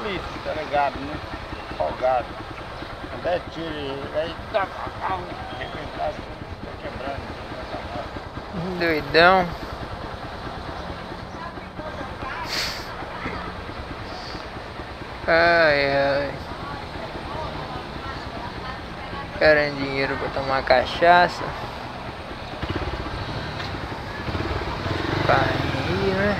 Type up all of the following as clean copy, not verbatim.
polícia, tá ligado, né? Folgado. Quando é tiro, aí tá arrebentado, tá quebrando. Doidão. Ai, ai. Querem dinheiro pra tomar cachaça. Carrinho, né?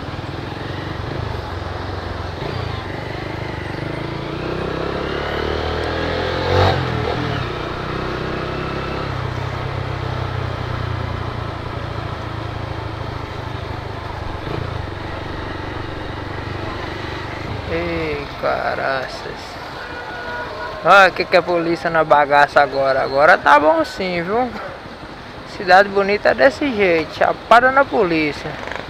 Ei, caraças. Olha o que é polícia na bagaça agora. Agora tá bom sim, viu? Cidade bonita é desse jeito, chapada na polícia.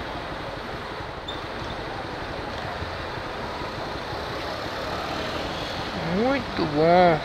Muito bom.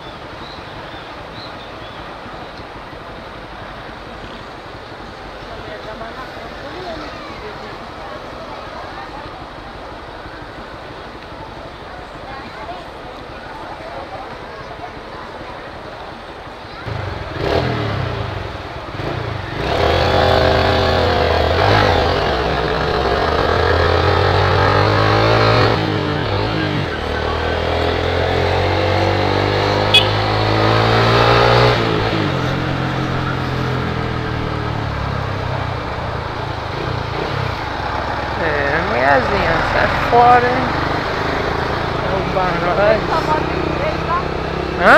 Mulherzinha, sai fora, hein? Roubar nós. Hã?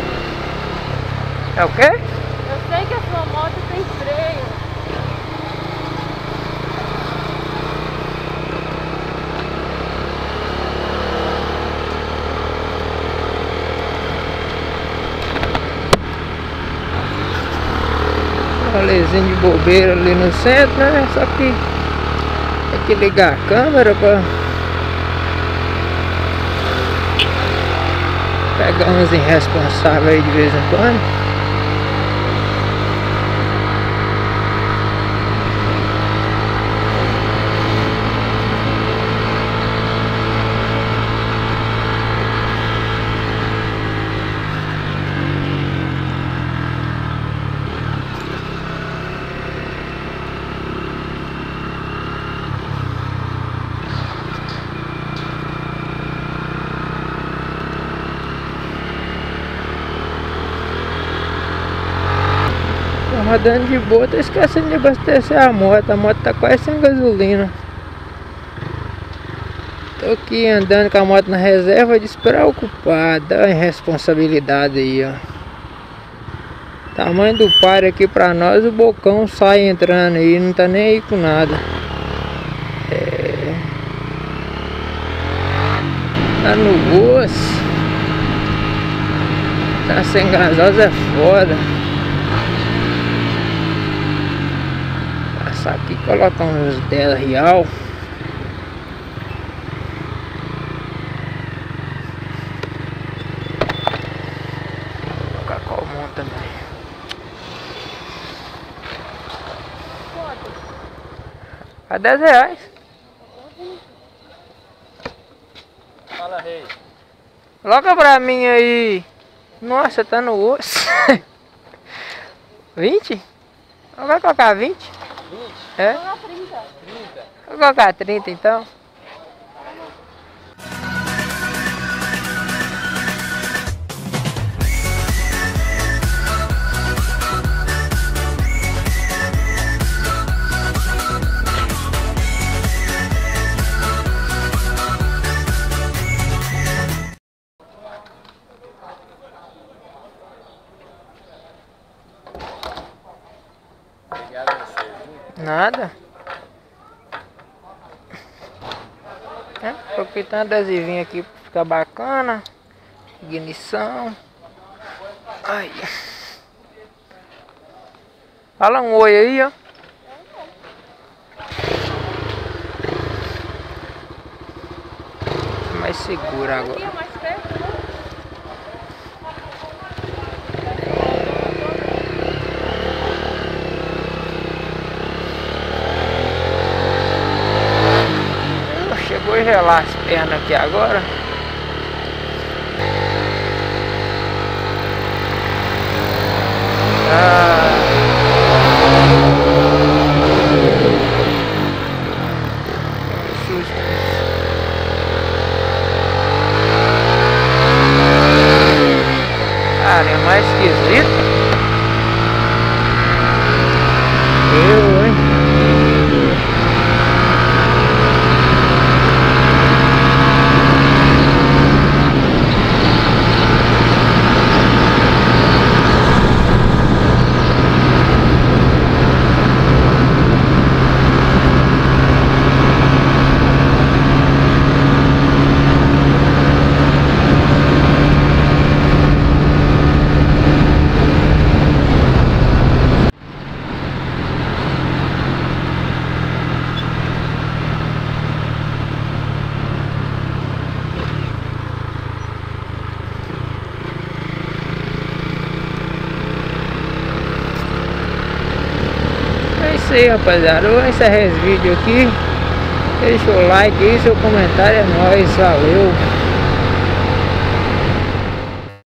É o quê? Eu sei que a sua moto tem freio. Rolezinho de bobeira ali no centro, né? Só que tem que ligar a câmera pra pegar uns irresponsáveis aí de vez em quando. Rodando de boa, tô esquecendo de abastecer a moto tá quase sem gasolina. Tô aqui andando com a moto na reserva, despreocupado, a irresponsabilidade aí, ó. Tamanho do páreo aqui pra nós, o bocão sai entrando aí, não tá nem aí com nada. Tá no osso. Tá sem gasosa é foda. Passar aqui e colocar uns 10 real. Vou colocar comum também. A 10 reais. Fala, rei. Coloca pra mim aí. Nossa, tá no osso. 20? Vai colocar 20? 20? É? Vou colocar 30. 30? Vou colocar 30 então. Obrigado a você, viu? Nada. Porque tem um adesivinho aqui pra ficar bacana. Ignição. Ai. Fala um oi aí, ó. Mais seguro agora. Mais perto, né? Chegou a gelar as pernas aqui agora. carinha mais esquisita. Eu, hein? É isso aí, rapaziada. Eu vou encerrar esse vídeo aqui. Deixa o like aí, seu comentário é nóis. Valeu.